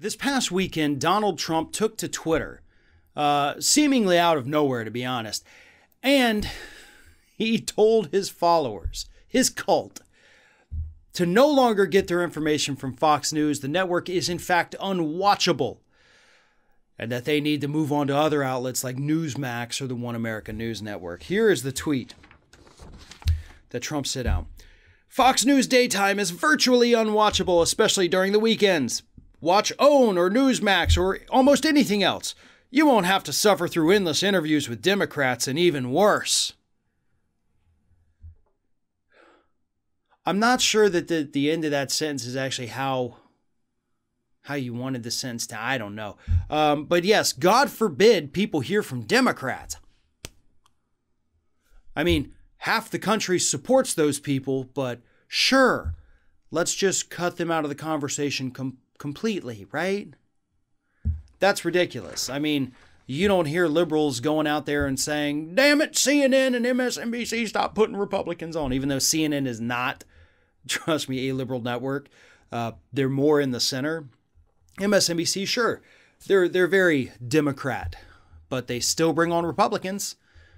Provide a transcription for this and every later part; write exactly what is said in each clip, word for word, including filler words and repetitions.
This past weekend, Donald Trump took to Twitter, uh, seemingly out of nowhere, to be honest, and he told his followers, his cult, to no longer get their information from Fox News. The network is, in fact, unwatchable, and that they need to move on to other outlets like Newsmax or the One America News Network. Here is the tweet that Trump sent out. Fox News daytime is virtually unwatchable, especially during the weekends. Watch OANN or Newsmax or almost anything else. You won't have to suffer through endless interviews with Democrats and even worse. I'm not sure that the, the end of that sentence is actually how, how you wanted the sentence to, I don't know. Um, but yes, God forbid people hear from Democrats. I mean, half the country supports those people, but sure, let's just cut them out of the conversation completely. Completely, right? That's ridiculous. I mean, you don't hear liberals going out there and saying, damn it, C N N and M S N B C, stop putting Republicans on, even though C N N is not, trust me, a liberal network. Uh, they're more in the center. M S N B C, sure, they're, they're very Democrat, but they still bring on Republicans.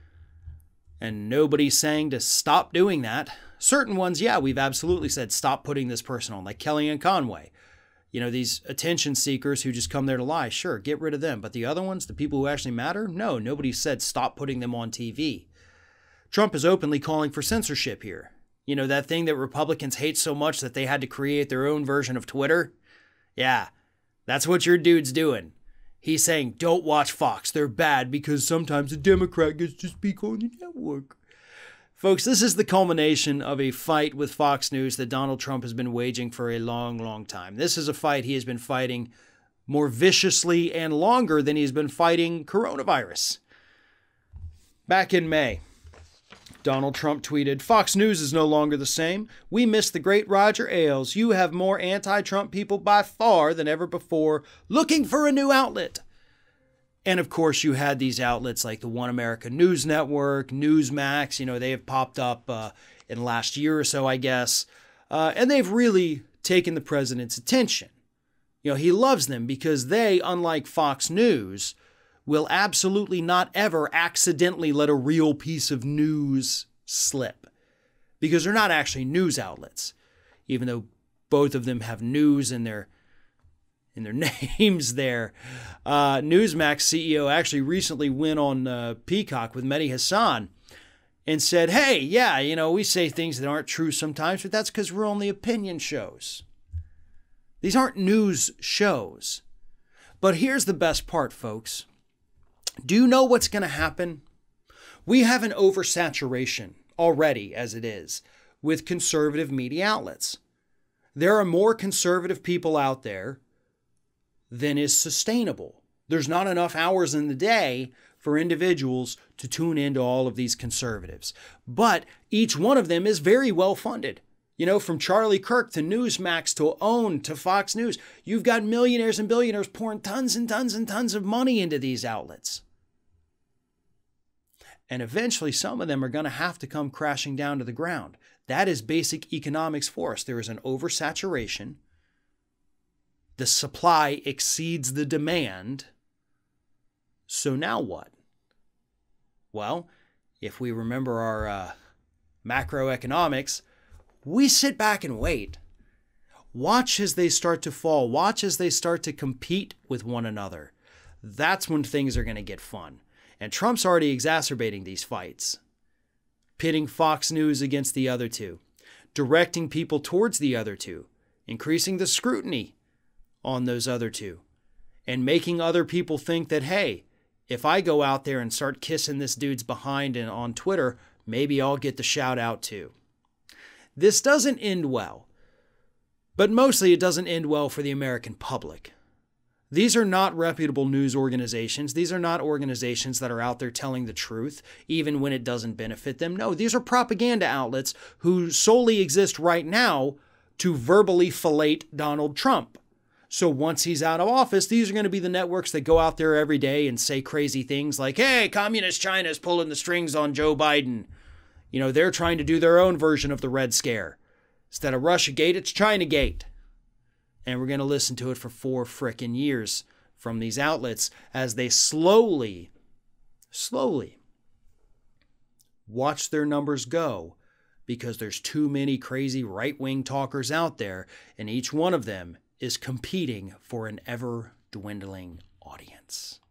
And nobody's saying to stop doing that. Certain ones, yeah, we've absolutely said stop putting this person on, like Kellyanne Conway. You know, these attention seekers who just come there to lie, sure, get rid of them. But the other ones, the people who actually matter, no, nobody said stop putting them on T V. Trump is openly calling for censorship here. You know, that thing that Republicans hate so much that they had to create their own version of Twitter? Yeah, that's what your dude's doing. He's saying, don't watch Fox. They're bad because sometimes a Democrat gets to speak on the network. Folks, this is the culmination of a fight with Fox News that Donald Trump has been waging for a long, long time. This is a fight he has been fighting more viciously and longer than he's been fighting coronavirus. Back in May, Donald Trump tweeted, Fox News is no longer the same. We miss the great Roger Ailes. You have more anti-Trump people by far than ever before looking for a new outlet. And of course, you had these outlets like the One America News Network, Newsmax. You know, they have popped up uh, in the last year or so, I guess. Uh, and they've really taken the president's attention. You know, he loves them because they, unlike Fox News, will absolutely not ever accidentally let a real piece of news slip. Because they're not actually news outlets. Even though both of them have news in their in their names there. Uh, Newsmax C E O actually recently went on uh, Peacock with Mehdi Hassan and said, hey, yeah, you know, we say things that aren't true sometimes, but that's because we're only opinion shows. These aren't news shows. But here's the best part, folks. Do you know what's going to happen? We have an oversaturation already, as it is, with conservative media outlets. There are more conservative people out there than is sustainable. There's not enough hours in the day for individuals to tune into all of these conservatives. But each one of them is very well funded. You know, from Charlie Kirk to Newsmax to OANN to Fox News, you've got millionaires and billionaires pouring tons and tons and tons of money into these outlets. And eventually some of them are going to have to come crashing down to the ground. That is basic economics for us. There is an oversaturation. The supply exceeds the demand. So now what? Well, if we remember our uh, macroeconomics, we sit back and wait. Watch as they start to fall. Watch as they start to compete with one another. That's when things are going to get fun. And Trump's already exacerbating these fights. Pitting Fox News against the other two. Directing people towards the other two. Increasing the scrutiny on those other two, and making other people think that, hey, if I go out there and start kissing this dude's behind and on Twitter, maybe I'll get the shout out too. This doesn't end well, but mostly it doesn't end well for the American public. These are not reputable news organizations. These are not organizations that are out there telling the truth, even when it doesn't benefit them. No, these are propaganda outlets who solely exist right now to verbally fillet Donald Trump. So once he's out of office, these are going to be the networks that go out there every day and say crazy things like, hey, communist China is pulling the strings on Joe Biden. You know, they're trying to do their own version of the Red Scare. Instead of Russiagate, it's Chinagate. And we're going to listen to it for four frickin' years from these outlets as they slowly, slowly watch their numbers go, because there's too many crazy right-wing talkers out there, and each one of them is competing for an ever-dwindling audience.